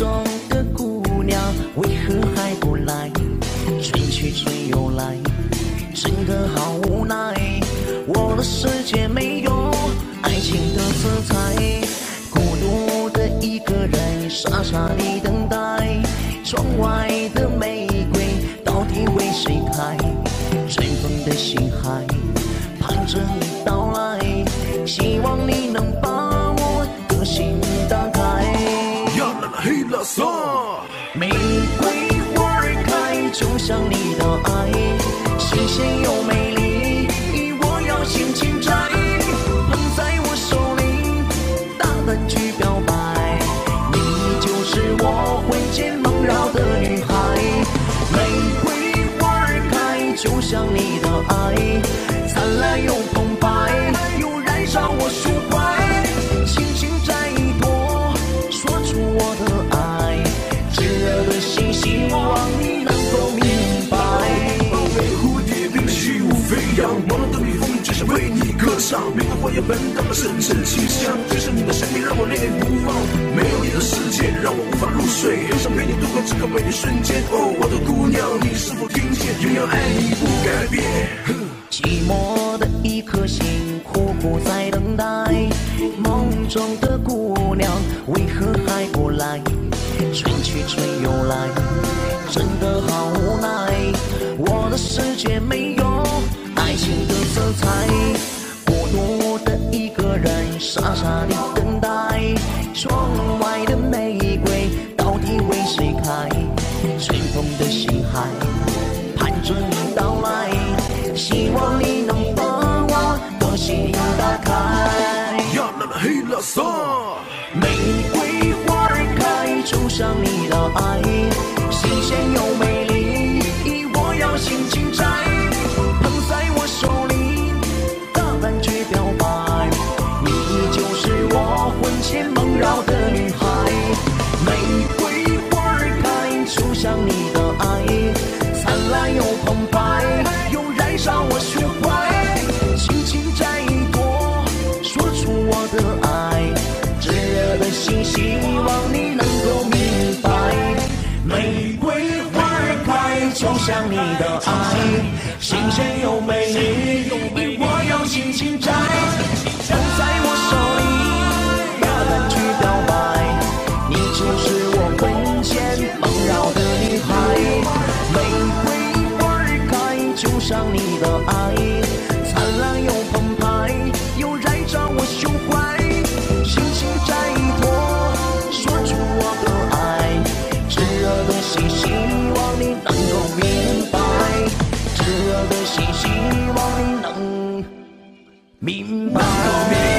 中的姑娘，为何还不来？春去春又来，真的好无奈。我的世界没有爱情的色彩，孤独的一个人，傻傻地等待。窗外的玫瑰到底为谁开？尘封的心海盼着你到来，希望你能把我的心打开。 呀啦啦嘿啦嗦， 玫瑰花儿开，就像你的爱，新鲜又美丽，我要轻轻摘，捧在我手里，大胆去表白。你就是我魂牵梦绕的女孩，玫瑰花儿开，就像你的爱，灿烂又澎湃，又燃烧我胸怀。轻轻摘一朵，说出我的爱，炙热的心，希望你能够明白。 被蝴蝶翩翩起舞飞扬，忙乱的蜜蜂只想为你歌唱。玫瑰花叶般淡淡深沉清香，只是你的身影让我恋恋不忘。没有你的世界让我无法入睡，很想陪你度过这个美丽瞬间。哦，我的姑娘，你是否听见？永远爱你不改变。 寂寞的一颗心，苦苦在等待。梦中的姑娘，为何还不来？春去春又来，真的好无奈。我的世界没有爱情的色彩，孤独的一个人，傻傻地等待。窗外的玫瑰到底为谁开？尘封的心海盼着你到来，希望你能把我的心打开。 呀啦啦嘿啦嗦， 玫瑰花儿开，就像你的爱，新鲜又美丽，我要轻轻摘，捧在我手里，大胆去表白。你就是我魂牵梦绕的女孩，玫瑰花儿开，就像你的爱，灿烂又澎湃，又燃烧我胸怀。轻轻摘一朵，说出我的爱，炙热的心，希望你能够明白。玫瑰花儿开，就像你的爱，新鲜又美丽，我要轻轻摘，捧在我手里，大胆去表白。你就是我魂牵梦绕的女孩，玫瑰花儿开，就像你的爱，灿烂又澎湃，又燃烧我胸怀。轻轻摘一朵，说出我的爱，炙热的心，希望你能够明白。炙热的心，希望你能明白。